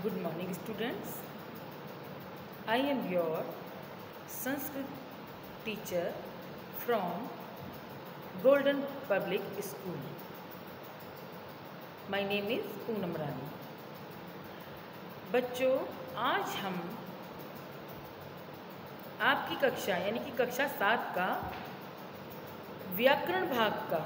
Good morning, students. I am your Sanskrit teacher from Golden Public School. My name is Poonam रानी. बच्चों, आज हम आपकी कक्षा यानी कि कक्षा 7 का व्याकरण भाग का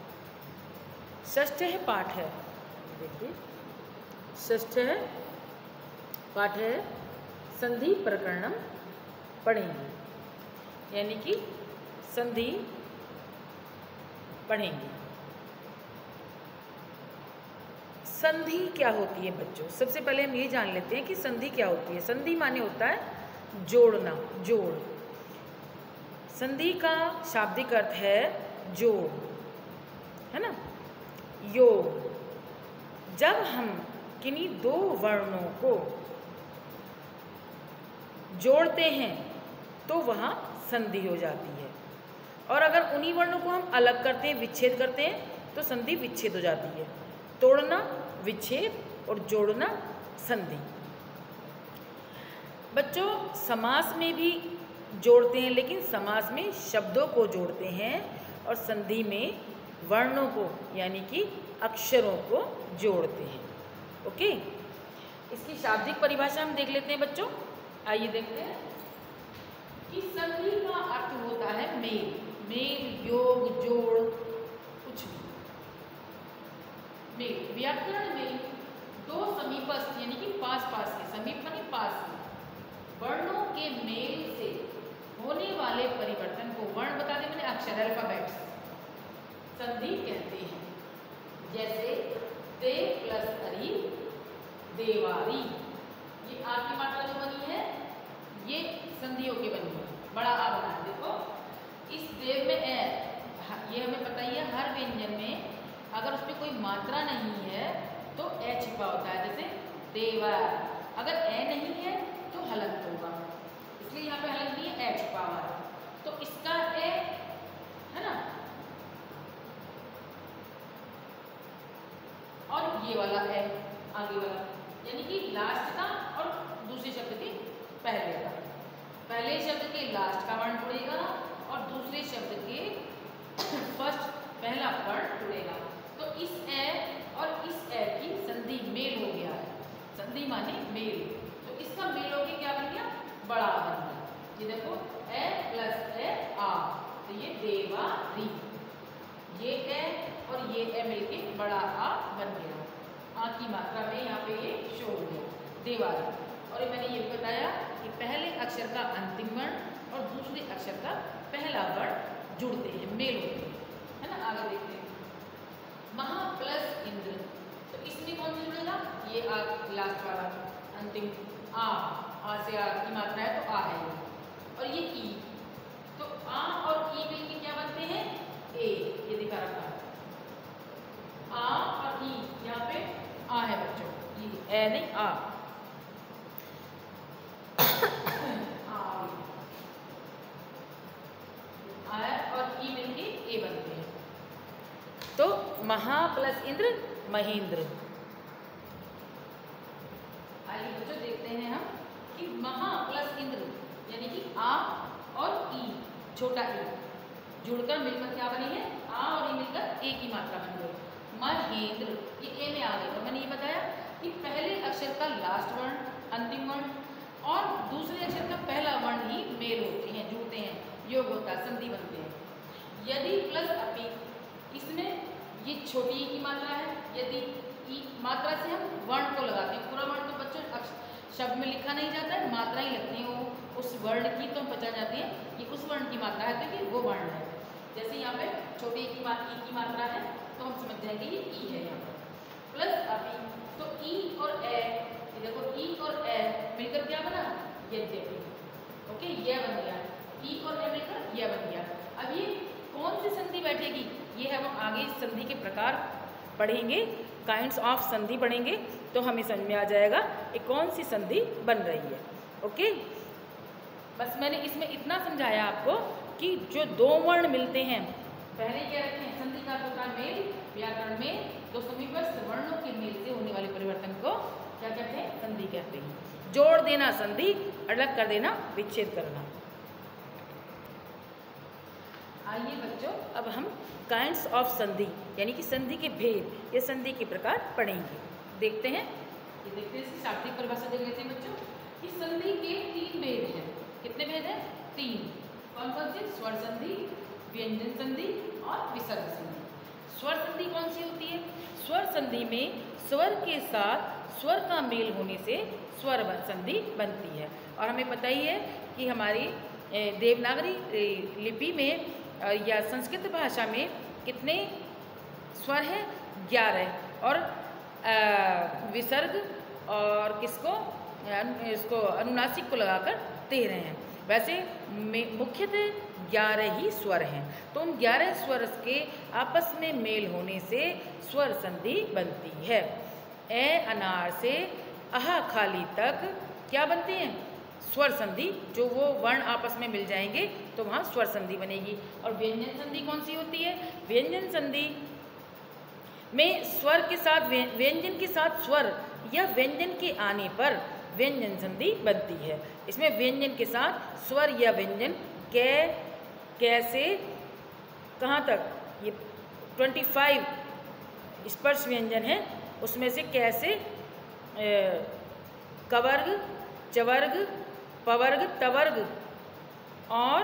षष्ठ पाठ है. देखिए, षष्ठ पाठ है संधि प्रकरणम पढ़ेंगे, यानी कि संधि पढ़ेंगे. संधि क्या होती है बच्चों? सबसे पहले हम ये जान लेते हैं कि संधि क्या होती है. संधि माने होता है जोड़ना, जोड़. संधि का शाब्दिक अर्थ है जोड़, है ना, योग. जब हम किन्हीं दो वर्णों को जोड़ते हैं तो वहाँ संधि हो जाती है, और अगर उन्हीं वर्णों को हम अलग करते हैं, विच्छेद करते हैं, तो संधि विच्छेद हो जाती है. तोड़ना विच्छेद और जोड़ना संधि. बच्चों, समास में भी जोड़ते हैं, लेकिन समास में शब्दों को जोड़ते हैं और संधि में वर्णों को यानी कि अक्षरों को जोड़ते हैं. ओके, इसकी शाब्दिक परिभाषा हम देख लेते हैं बच्चों. आइए देखते हैं कि संधि का अर्थ होता है मेल. मेल, योग, जोड़, कुछ भी. मेल व्याकरण में दो समीपस्थ यानी कि पास पास के, समीप यानी पास के वर्णों के मेल से होने वाले परिवर्तन को वर्ण बता दें, मैंने अक्षर अल्फाबेट्स संधि कहते हैं. जैसे दे प्लस अरी, देवारी. ये आ की मात्रा जो बनी है ये संधियों की बनी है. बड़ा आ बना है. देखो, इस देव में ए, ये हमें पता ही है, हर व्यंजन में अगर उसमें कोई मात्रा नहीं है तो ए छिपा होता है. जैसे देवा, अगर ए नहीं है तो हलंत होगा, इसलिए यहाँ पे हलंत नहीं है, ए छिपा हुआ है. तो इसका ए है ना, और ये वाला है आगे वाला, यानी कि लास्ट का और दूसरे शब्द के पहले का. पहले शब्द के लास्ट का वर्ण जुड़ेगा और दूसरे शब्द के फर्स्ट पहला वर्ण जुड़ेगा. तो इस ए और इस ए की संधि मेल हो गया है. संधि माने मेल. तो इसका मेल होके क्या बन गया? बड़ा बन गया. ये देखो, ए प्लस ए आ, तो ये देवारी. ये ए और ये ए मिलके बड़ा आ बन गया. आ की मात्रा में यहाँ पे ये शो हो गया, देवारी. और मैंने ये बताया कि पहले अक्षर का अंतिम वर्ण और दूसरे अक्षर का पहला वर्ण जुड़ते हैं, मेल होते हैं, है ना. आगे देखते हैं, महा प्लस इंद्र. तो इसमें कौन सा जुड़ेगा? ये आ लास्ट वाला अंतिम आ से आ की मात्रा है तो आ है ये. और ये ई, तो आ और ई मिलके क्या बनते हैं? ए. ये दिखा रखा है, आ और ई. यहाँ पे आ है बच्चों, ए नहीं आ. और ई मिलके ए बनते हैं. तो महा प्लस इंद्र महेंद्र. आइए बच्चों देखते हैं हम कि महा प्लस इंद्र यानी कि आ और ई, छोटा ई जुड़कर मिलकर क्या बनी है? आ और ई मिलकर ए की मात्रा बन गई. महेंद्र, ये ए में आ गई. तो मैंने ये बताया कि पहले अक्षर का लास्ट वर्ण, अंतिम वर्ण और दूसरे अक्षर का पहला वर्ण ही मेल होते हैं, जुड़ते हैं, योग होता है, संधि बनते हैं. यदि प्लस अपी, इसमें ये छोटी ई की मात्रा है. यदि ई मात्रा से हम वर्ण को लगाते हैं. पूरा वर्ण तो बच्चों शब्द में लिखा नहीं जाता है, मात्रा ही लगती है वो उस वर्ण की, तो हम पहचान जाते हैं कि उस वर्ण की मात्रा है तो ये वो वर्ण है. जैसे यहाँ पे छोटी ई की मात्रा है तो हम समझ जाएंगे ये ई है. यहाँ पर प्लस अपी, तो ई और ए, देखो ई और ए मिलकर क्या बना? यद्यपि. ओके, यह बन गया. ई और ए मिलकर यह बन गया. अब ये कौन सी संधि बैठेगी? ये हम आगे संधि के प्रकार पढ़ेंगे, काइंड्स ऑफ संधि पढ़ेंगे, तो हमें समझ में आ जाएगा ये कौन सी संधि बन रही है. ओके, बस मैंने इसमें इतना समझाया आपको कि जो दो वर्ण मिलते हैं, पहले क्या रखते हैं? संधि का प्रकार मेल. व्याकरण में दो समीपस्थ वर्णों के मेल से होने वाले परिवर्तन को क्या कहते हैं? संधि कहते हैं। जोड़ देना संधि, अलग कर देना विच्छेद करना। आइए बच्चों, अब हम काइंड्स ऑफ संधि यानी कि संधि के भेद या संधि के प्रकार पढ़ेंगे। देखते हैं, ये देखते हैं, इसकी शाब्दिक परिभाषा देख लेते हैं बच्चों कि संधि के 3 भेद हैं। कितने भेद हैं? 3। कौन कौन से? स्वर संधि, व्यंजन संधि और विसर्ग संधि। स्वर संधि कौन सी होती है? स्वर संधि में स्वर के साथ स्वर का मेल होने से स्वर संधि बनती है। और हमें पता ही है कि हमारी देवनागरी लिपि में या संस्कृत भाषा में कितने स्वर हैं? 11। और विसर्ग और किसको, इसको अनुनासिक को लगाकर 13 हैं। वैसे मुख्यतः 11 ही स्वर हैं। तो उन 11 स्वर के आपस में मेल होने से स्वर संधि बनती है। ए अनार से अहा खाली तक क्या बनते हैं? स्वर संधि। जो वो वर्ण आपस में मिल जाएंगे तो वहाँ स्वर संधि बनेगी। और व्यंजन संधि कौन सी होती है? व्यंजन संधि में स्वर के साथ व्यंजन के साथ स्वर या व्यंजन के आने पर व्यंजन संधि बनती है। इसमें व्यंजन के साथ स्वर या व्यंजन कैसे कहाँ तक? ये 25 स्पर्श व्यंजन है, उसमें से कैसे कवर्ग, चवर्ग, पवर्ग, तवर्ग और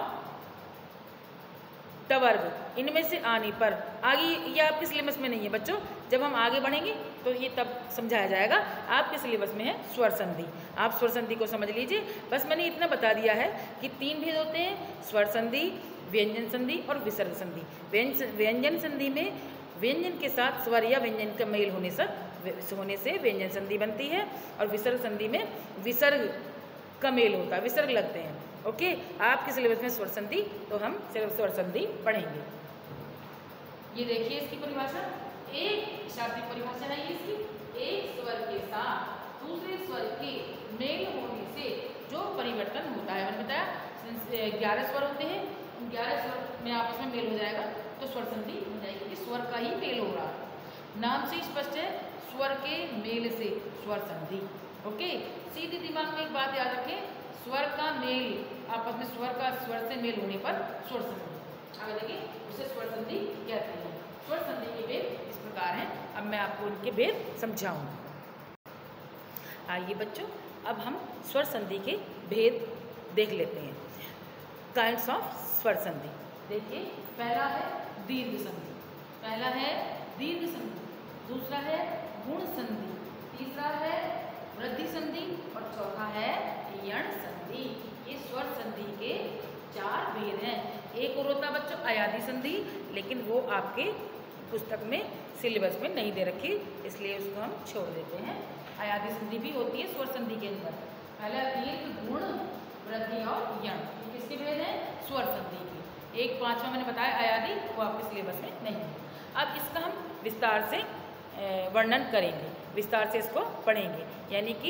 टवर्ग, इनमें से आने पर आगे, ये आपके सिलेबस में नहीं है बच्चों, जब हम आगे बढ़ेंगे तो ये तब समझाया जाएगा। आपके सिलेबस में है स्वर संधि। आप स्वर संधि को समझ लीजिए। बस मैंने इतना बता दिया है कि 3 भेद होते हैं, स्वर संधि, व्यंजन संधि और विसर्ग संधि। व्यंजन संधि में व्यंजन के साथ स्वर या व्यंजन का मेल होने से व्यंजन संधि बनती है। और विसर्ग संधि में विसर्ग का मेल होता है, विसर्ग लगते हैं। ओके, आपके सिलेबस में स्वर संधि, तो हम सिर्फ स्वर संधि पढ़ेंगे। ये देखिए इसकी परिभाषा, एक शाब्दिक परिभाषा है इसकी। एक स्वर के साथ दूसरे स्वर के मेल होने से जो परिवर्तन होता है, मैंने बताया 11 स्वर होते हैं, उन 11 स्वर में आपस में मेल हो जाएगा तो स्वर संधि हो जाएगी, क्योंकि स्वर का ही मेल हो रहा है। नाम से स्पष्ट है, स्वर के मेल से स्वर संधि। ओके, सीधी दिमाग में एक बात याद रखें, स्वर का मेल, आपस में स्वर का स्वर से मेल होने पर स्वर संधि। आगे देखिए, उसे स्वर संधि कहते हैं। स्वर संधि के भेद इस प्रकार हैं। अब मैं आपको उनके भेद समझाऊंगा। आइए बच्चों, अब हम स्वर संधि के भेद देख लेते हैं। काइंड्स ऑफ स्वर संधि। देखिए, पहला है दीर्घ संधि, पहला है दीर्घ संधि, दूसरा है गुण संधि, तीसरा है वृद्धि संधि और चौथा है यण संधि। ये स्वर संधि के 4 भेद हैं। एक और होता बच्चों अयादि संधि, लेकिन वो आपके पुस्तक में सिलेबस में नहीं दे रखी, इसलिए उसको हम छोड़ देते हैं। अयादि संधि भी होती है स्वर संधि के अंदर। पहला दीर्घ, गुण, वृद्धि और यण, किसके भेद हैं? स्वर संधि के। एक 5वां मैंने बताया अयादि, वो आपके सिलेबस में नहीं है। अब इसका हम विस्तार से वर्णन करेंगे, विस्तार से इसको पढ़ेंगे, यानी कि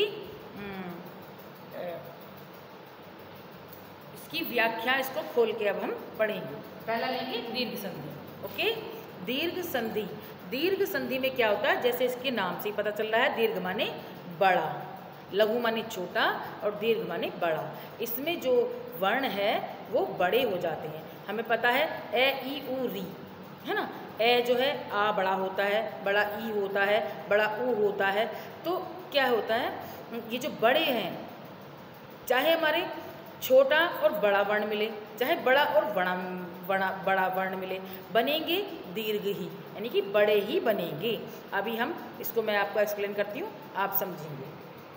इसकी व्याख्या, इसको खोल के अब हम पढ़ेंगे। पहला लेंगे दीर्घ संधि। ओके, दीर्घ संधि। दीर्घ संधि में क्या होता है? जैसे इसके नाम से ही पता चल रहा है, दीर्घ माने बड़ा, लघु माने छोटा और दीर्घ माने बड़ा। इसमें जो वर्ण है वो बड़े हो जाते हैं। हमें पता है ए, ई, उ, री, है ना। ए जो है आ बड़ा होता है, बड़ा ई होता है, बड़ा ऊ होता है। तो क्या होता है, ये जो बड़े हैं, चाहे हमारे छोटा और बड़ा वर्ण मिले, चाहे बड़ा और बड़ा वर्ण मिले, बनेंगे दीर्घ ही, यानी कि बड़े ही बनेंगे। अभी हम इसको, मैं आपको एक्सप्लेन करती हूँ, आप समझेंगे।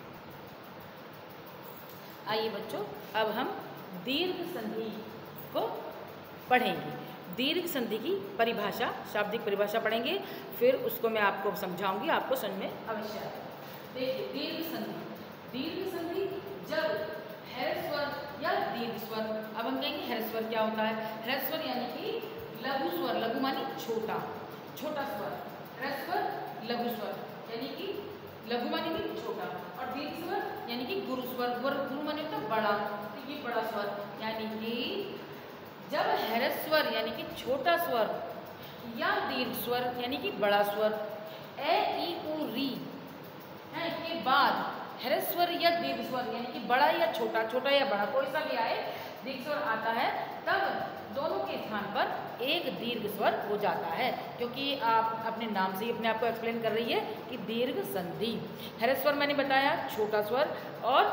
आइए बच्चों, अब हम दीर्घ संधि को पढ़ेंगे। दीर्घ संधि की परिभाषा, शाब्दिक परिभाषा पढ़ेंगे, फिर उसको मैं आपको समझाऊंगी, आपको समझ में अवश्य आएगा। देखिए, दीर्घ संधि। दीर्घ संधि जब ह्रस्व या दीर्घ स्वर, अब हम कहेंगे ह्रस्व क्या होता है? ह्रस्व यानी कि लघु स्वर, लघु मानी छोटा, छोटा स्वर, ह्रस्व लघु स्वर यानी कि लघु मानी कि छोटा, और दीर्घ स्वर यानी कि गुरु स्वर, गुरु मानी होता बड़ा, तो ये बड़ा स्वर। यानी कि जब ह्रस्वर यानी कि छोटा स्वर या दीर्घ स्वर यानी कि बड़ा स्वर ए, ई, उ, री है के बाद ह्रस्वर या दीर्घ स्वर यानी कि बड़ा या छोटा, छोटा या बड़ा कोई सा भी आए, दीर्घ स्वर आता है, तब दोनों के स्थान पर एक दीर्घ स्वर हो जाता है, क्योंकि आप अपने नाम से ही अपने आप को एक्सप्लेन कर रही है कि दीर्घ संधि। ह्रस्वर मैंने बताया छोटा स्वर, और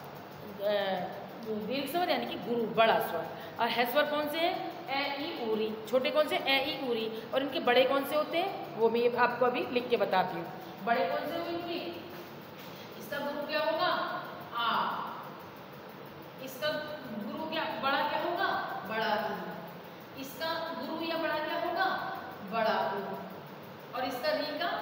दीर्घ स्वर यानी कि गुरु बड़ा स्वर। और ह्रस्वर कौन से हैं? ए ई ऊरी। छोटे कौन से? ए ई ऊरी। और इनके बड़े कौन से होते हैं वो मैं आपको अभी लिख के बताती हूँ। बड़े कौन से हुए इनके? इसका गुरु क्या होगा? आ। इसका गुरु क्या, बड़ा क्या होगा? बड़ा ऊ। इसका गुरु या बड़ा क्या होगा? बड़ा ऊ। और इसका री का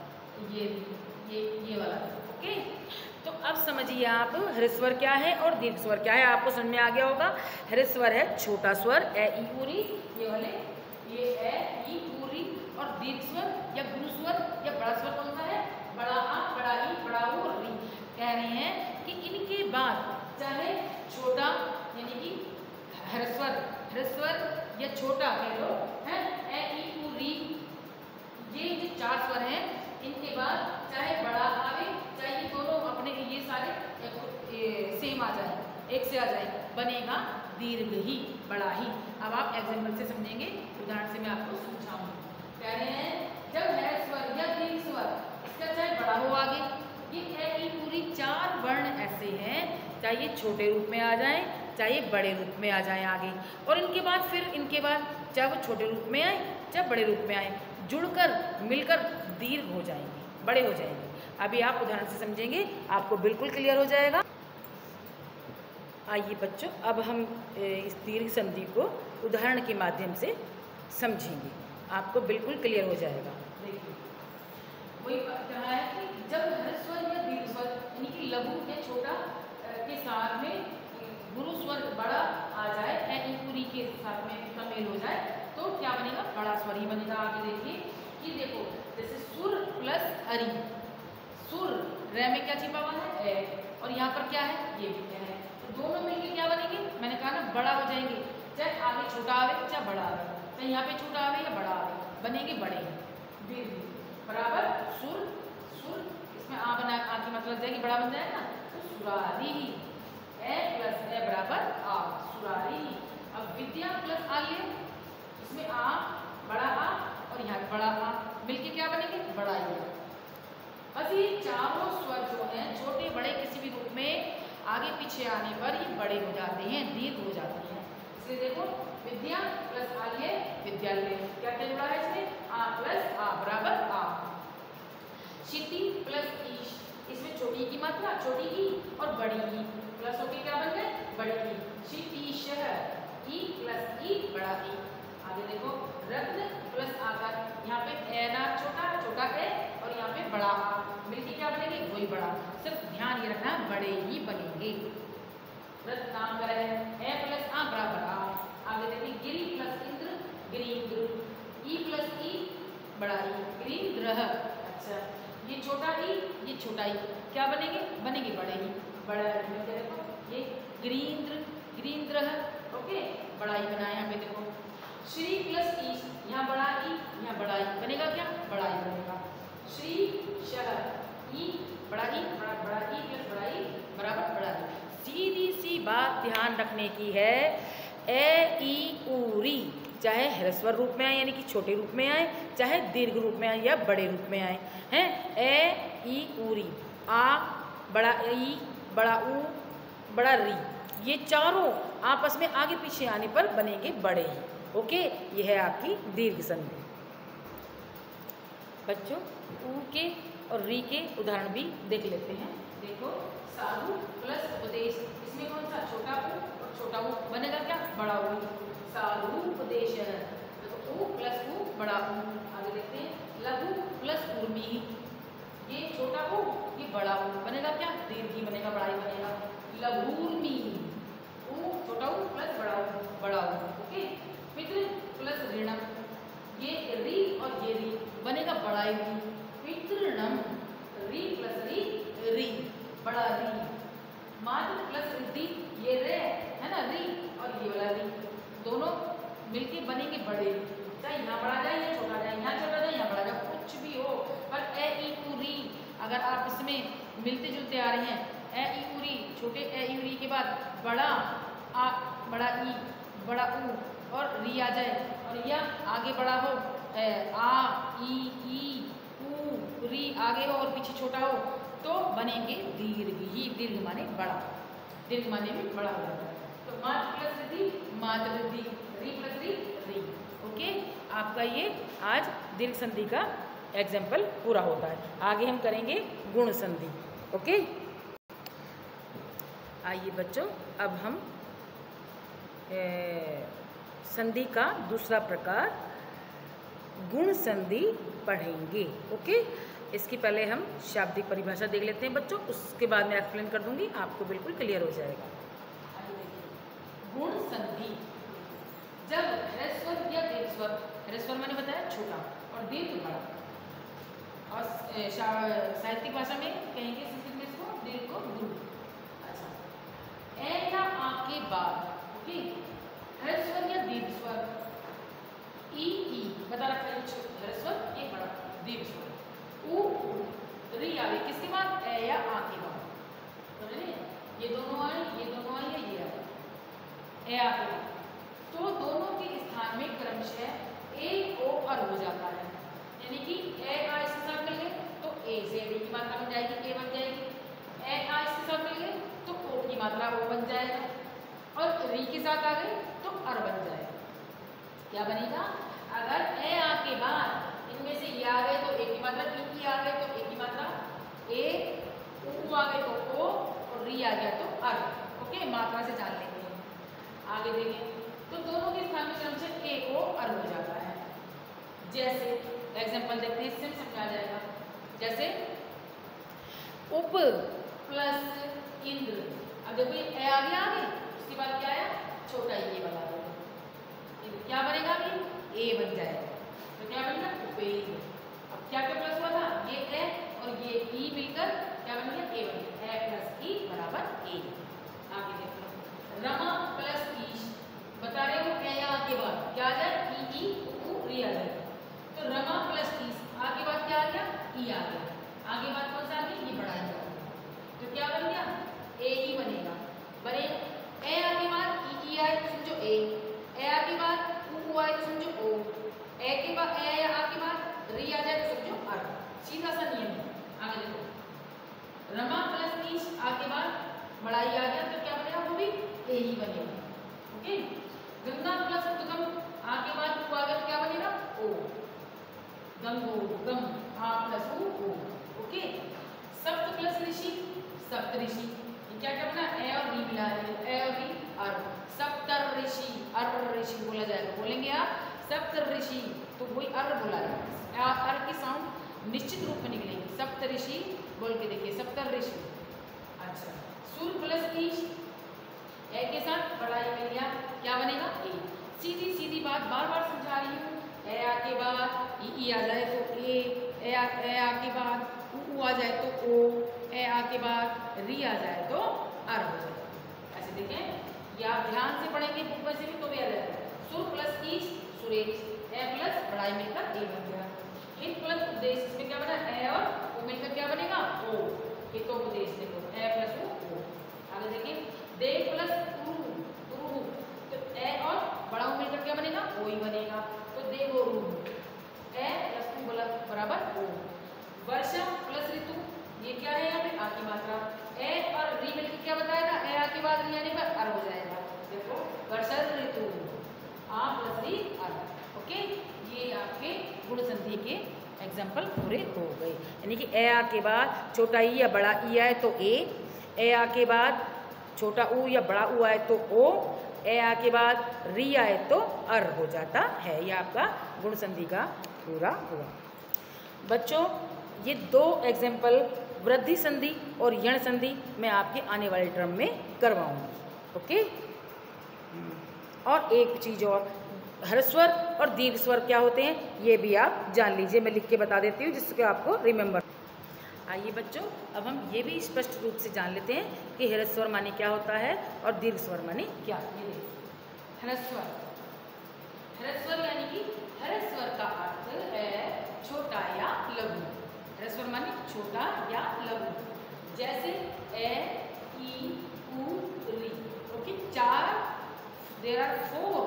ये वाला। ओके, तो अब समझिए आप ह्रस्वर क्या है और दीर्घ स्वर क्या है, आपको समझ में आ गया होगा। ह्रस्वर है छोटा स्वर ए ई ऊरी, ये वाले, ये ए ई ऊरी। और दीर्घ स्वर या गुरु स्वर या बड़ा स्वर कौन सा है? बड़ा आ, बड़ा ई, बड़ा ऊ और री। कह रहे हैं कि इनके बाद चाहे छोटा यानी कि ह्रस्वर या छोटा कह लो है, ए ई ऊ री, ये जो 4 स्वर हैं, इनके बाद चाहे बड़ा आवे चाहे ये दोनों अपने ये सारे सेम आ जाए, एक से आ जाए, बनेगा दीर्घ ही, बड़ा ही। अब आप एग्जाम्पल से समझेंगे, उदाहरण से मैं आपको समझाऊंगी। कह रहे हैं जब ह्रस्वर या दीर्घ स्वर, इसका चाहे बड़ा हो आगे, ये ए ई पूरी 4 वर्ण ऐसे हैं, चाहे ये छोटे रूप में आ जाए चाहे बड़े रूप में आ जाए आगे, और इनके बाद फिर इनके बाद चाहे वो छोटे रूप में आए चाहे बड़े रूप में आए, जुड़कर मिलकर दीर्घ हो जाएंगे, बड़े हो जाएंगे। अभी आप उदाहरण से समझेंगे, आपको बिल्कुल क्लियर हो जाएगा। आइए बच्चों, अब हम इस दीर्घ संधि को उदाहरण के माध्यम से समझेंगे, आपको बिल्कुल क्लियर हो जाएगा। देखिए वही कहा है कि जब ह्रस्वर या दीर्घ स्वर यानी कि लघु या छोटा के साथ में गुरु स्वर बड़ा आ जाए, ए ई पूरी के साथ में इसका मेल हो जाए, तो क्या बनेगा? बड़ा स्वर ही बनेगा। आगे देखिए कि देखो, जैसे सुर प्लस हरि, सुर रे में क्या छिपा हुआ है? ए, और यहाँ पर क्या है? ये भी है, तो दोनों मिलकर क्या बनेंगे? मैंने कहा ना बड़ा हो जाएंगे, चाहे आगे छोटा आवे चाहे बड़ा आवे, चाहे यहाँ पे छोटा आवे या बड़ा आवे, बनेंगे बड़े दीर्घ बराबर सुर। सुर इसमें आ बना, आ की मतलब जाएगी बड़ा बन जाएगा, तो सुरारी, ए प्लस ए बराबर आ, सुरारी। अब विद्या प्लस आल्य, इसमें आ, बड़ा आ और यहाँ बड़ा आ, मिलके क्या बनेंगे? बड़ा ही। बस ये चारों स्वर जो हैं छोटे बड़े किसी भी रूप में आगे पीछे आने पर ये बड़े हो जाते हैं, दीर्घ हो जाते हैं। इसलिए देखो विद्या प्लस आल्य, विद्यालय, क्या क्या जुड़ा है इसमें? आ प्लस आ बराबर आ। क्षिति प्लस ईश, इसमें छोटी की मात्रा छोटी ई और बड़ी ई प्लस होके क्या बन गए? बड़ी ई। क्षितिश, ई प्लस ई बड़ा ई। आगे देखो रत्न प्लस आकार, यहाँ पे ए ना छोटा, छोटा ए और यहाँ पे बड़ा आ, मिलके क्या बनेंगे? वही बड़ा। सिर्फ ध्यान ये रखना बड़े ही बनेंगे। रत्नाकर है, ए प्लस आ बराबर आ। आगे देखिए गिरी प्लस इंद्र, गिरीन्द्र, ई प्लस ई बड़ा ई, गिरीन्द्र। अच्छा, ये छोटा ई ये छोटा ई, क्या बनेंगे? बनेंगे बड़े ही, बड़ा ई। देखो ये गिरीन्द्र, गिरीन्द्र, ओके, बड़ा ई बना। यहाँ पे देखो श्री प्लस ई, यहाँ बड़ा ई यहाँ बड़ा ई, बनेगा क्या? बड़ा ई बनेगा। श्री शह, ई बड़ा ई, बड़ा ई प्लस बड़ा ई बराबर बड़ा ई। सीधी सी बात ध्यान रखने की है, ए ई ऊरी चाहे ह्रस्वर रूप में आए यानी कि छोटे रूप में आए, चाहे दीर्घ रूप में आए या बड़े रूप में आए हैं। ए ई ऊरी, आ बड़ा ई बड़ा ऊ बड़ा री, ये चारों आपस में आगे पीछे आने पर बनेंगे बड़े ही। ओके, ये है आपकी दीर्घ संधि। बच्चों ऊ के और री के उदाहरण भी देख लेते हैं। देखो साधु प्लस उपदेश, इसमें कौन सा? छोटा ऊ और छोटा ऊ, बनेगा क्या? बड़ा ऊ। साधु उपदेश, देखो ऊ प्लस ऊ बड़ा ऊ। आगे देखते हैं लघु प्लस ऊर्मी, ये छोटा ऊ ये बड़ा ऊ, बनेगा क्या? दीर्घ ही बनेगा, बड़ा ही बनेगा। लघूर्मी, ऊ छोटा ऊ प्लस बड़ा ऊ, बड़ा ऊ। ओके, पितृ प्लस ऋणम, ये री और ये री, बनेगा बड़ा ही री। पितृणम, री प्लस री री, बड़ा री। मातृ प्लस रिद्धि, ये रे है ना री और ये वाला री, दोनों मिलके बनेंगे बड़े। चाहे यहाँ बड़ा जाए या छोटा जाए, यहाँ छोटा जाए यहाँ बड़ा जाए, कुछ भी हो, पर ए ई ऊ री अगर आप इसमें मिलते जुलते आ रहे हैं। ए ई उ री, छोटे ए ई उ री के बाद बड़ा आ, बड़ा ई, बड़ा ऊ और री आ जाए, और यह आगे बड़ा हो, आ ई ऊ री आगे हो और पीछे छोटा हो, तो बनेंगे दीर्घ ही। दीर्घ माने बड़ा, दीर्घ माने भी बड़ा हो जाता है। तो मात्र प्लस वृद्धि, मात्र वृद्धि, री प्लस री। ओके, आपका ये आज दीर्घ संधि का एग्जाम्पल पूरा होता है। आगे हम करेंगे गुण संधि। ओके, आइए बच्चों, अब हम संधि का दूसरा प्रकार गुण संधि पढ़ेंगे। ओके, इसकी पहले हम शाब्दिक परिभाषा देख लेते हैं बच्चों, उसके बाद मैं एक्सप्लेन कर दूंगी, आपको बिल्कुल क्लियर हो जाएगा। गुण संधि, जब ह्रस्वर या दीर्घ स्वर, ह्रस्वर मैंने बताया छोटा और दीर्घ बड़ा, और साहित्यिक भाषा में कहेंगे संस्कृत में इसको दीर्घ को गुण। अच्छा, ए या आ के बाद, ओके, ह्रस्वर या दीर्घ स्वर, ई बता रखा है, ह्रस्वर ये बड़ा, दीर्घ स्वर, ऊ री आगे किसके बाद, ए या आ के बाद, समझे? ये दोनों आए, ये दोनों आए, ये आए, ए आ के बाद, तो दोनों के स्थान में क्रमशः ए ओ अर हो जाता है। यानी कि ए आ इसके साथ मिल गए तो ए से डी की मात्रा बन जाएगी, ए बन जाएगी। ए आ इसके साथ मिल गए तो ओ की मात्रा ओ बन जाएगा, और री के साथ आ गए तो अर बन जाएगा। क्या बनेगा? अगर ए आ के बाद इनमें से ये आ गए तो ए की मात्रा, ई आ गए तो ए की मात्रा, ए ऊ आ गए तो ओ, और री आ गया तो अर। ओके, मात्रा से जान लेंगे। आगे देखें तो दोनों के स्थान में क्रमशः ए ओ अर हो जाता है। जैसे एग्जाम्पल देखते हैं, इससे समझा जाएगा। जैसे उप प्लस इंद्र, अब देखो ये ए आ गया आगे, उसके बाद क्या आया, छोटा ये वाला आ गया, क्या बनेगा अभी, ए बन जाएगा, तो क्या बनेगा, उपेंद्र। अब क्या क्या प्लस हुआ था, ये ए और ये ई मिलकर क्या बन गया, ए बन गया, ए प्लस ई बराबर ए। आगे देखो, रमा प्लस ईश, बता रहे हो ए या के बाद क्या आ जाए, ई ऊ री आ जाए, तो रमा प्लस ईश आगे बाद क्या आ गया, ई आ गया, आगे बाद कौन सा आ गया, ये बड़ा आ गया, तो क्या बन गया, ए ही बनेगा। बने ए आगे बाद ई आए तो समझो ए आगे बाद ऊ आए तो समझो ओ, ए के बाद ए आगे बाद री आ जाए तो समझो अर। सीधा सा नियम है। आगे देखो, रमा प्लस ईश आगे बाद बड़ा ई आ गया तो क्या बनेगा, वो भी ए ही बनेगा। ओके, गंगा प्लस उद्गम आगे बाद ऊ आ गया तो क्या बनेगा, ओ, गंगो गम, आ प्लस ऊ ओ। ओके, सप्त प्लस ऋषि, सप्त ऋषि, क्या क्या बना, ए और री मिला है, ए और री अर, सप्त ऋषि, अर ऋषि बोला जाएगा। बोलेंगे आप सप्त ऋषि तो वही अर बोला है, अर की साउंड निश्चित रूप में निकलेगी। सप्त ऋषि बोल के देखिए, सप्त ऋषि। अच्छा, सुर प्लस ईश, ए के साथ बड़ा ई मिल गया, क्या बनेगा, ए। सीधी सीधी बात बार बार समझा रही हूँ, ए आ के बाद ई आ जाए तो ए आ के बाद ऊ आ जाए तो ओ, ए आ के बाद री आ जाए तो अर हो जाए। ऐसे देखें, ये आप ध्यान से पढ़ेंगे बुक में से भी तो भी आ जाएगा। सुर प्लस ईश सुरेश, ए प्लस बड़ा ई मिलकर ए बन गया। हित प्लस उपदेश, इसमें क्या बना, ए और ओ मिलकर क्या बनेगा, ओ, हितोपदेश। देखो ए प्लस ओ। आगे देखिए, देव प्लस उरु, तो ए और बड़ा ऊ मिलकर क्या बनेगा, ओ ही बनेगा, तो देव और उरु, ए प्लस ऊ बराबर ओ। वर्षा प्लस ऋतु, ये क्या है यहाँ पे, आ की मात्रा, ए और री मिलकर क्या बताएगा, ए आ के बाद री आने पर अर हो जाएगा। देखो, वर्षा ऋतु, आ प्लस री अर। ओके, ये आपके गुण संधि के एग्जाम्पल पूरे हो गए। यानी कि ए आ के बाद छोटा ई या बड़ा ई आए तो ए आ के बाद छोटा ऊ या बड़ा ऊ आए तो ओ, ए आ के बाद री आए तो अर हो जाता है। यह आपका गुण संधि का पूरा हुआ। बच्चों, ये दो एग्जाम्पल वृद्धि संधि और यण संधि मैं आपके आने वाले टर्म में करवाऊंगी। ओके, और एक चीज़ और, ह्रस्वर और दीर्घ स्वर क्या होते हैं ये भी आप जान लीजिए, मैं लिख के बता देती हूँ जिससे आपको रिमेंबर। आइए बच्चों, अब हम ये भी स्पष्ट रूप से जान लेते हैं कि ह्रस्वर माने क्या होता है और दीर्घ स्वर माने क्या। ये देखिए, ह्रस्वर यानी कि ह्रस्वर का अर्थ है छोटा या लघु। ह्रस्वर माने छोटा या लघु। जैसे ए ई उ री। ओके, 4 देयर आर 4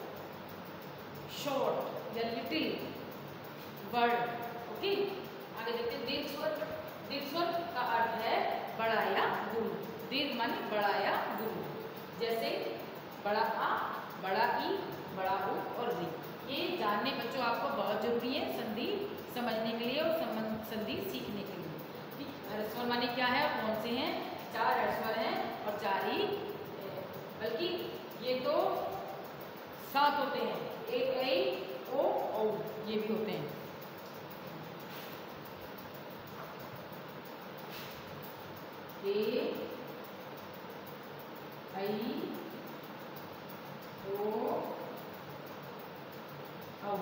शॉर्ट या लिटिल वर्ड। ओके, आगे देखते हैं दीर्घ स्वर। दीर्घ स्वर का अर्थ है बड़ा या गुरु। दीर्घ माने बड़ा या गुरु। जैसे बड़ा आ, बड़ा ई, बड़ा उ और री। ये जानने बच्चों आपको बहुत जरूरी है संधि समझने के लिए और संधि सीखने के लिए। ठीक, ह्रस्वर माने क्या है, कौन से हैं? 4 ह्रस्वर हैं और 4 ही, बल्कि ये तो 7 होते हैं। ए ओ औ ये भी होते हैं। ए आई ओ औ।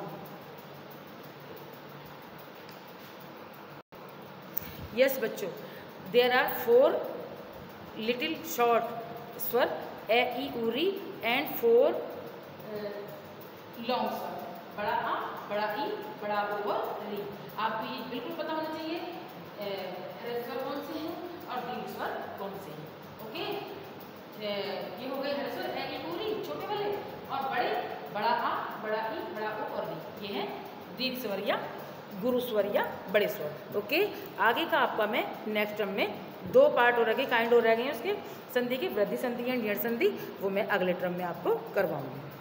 यस बच्चों, देयर आर 4 लिटिल शॉर्ट स्वर ए ई उ री एंड 4 लॉन्ग स्वर, बड़ा आ, बड़ा ई, बड़ा ओ और री। आपको ये बिल्कुल पता होना चाहिए ह्रस्वर कौन से हैं और दीर्घ स्वर कौन से हैं। ओके, ये हो गए ह्रस्वर ए ई उ री छोटे वाले, और बड़े बड़ा आ, बड़ा ई, बड़ा ओ और री, ये हैं दीर्घ स्वर या गुरु स्वर या बड़े स्वर। ओके, आगे का आपका मैं नेक्स्ट टर्म में 2 पार्ट हो रह गए, काइंड हो रह गए हैं उसके संधि के, वृद्धि संधि एंड ऋण संधि, वो मैं अगले टर्म में आपको करवाऊंगी।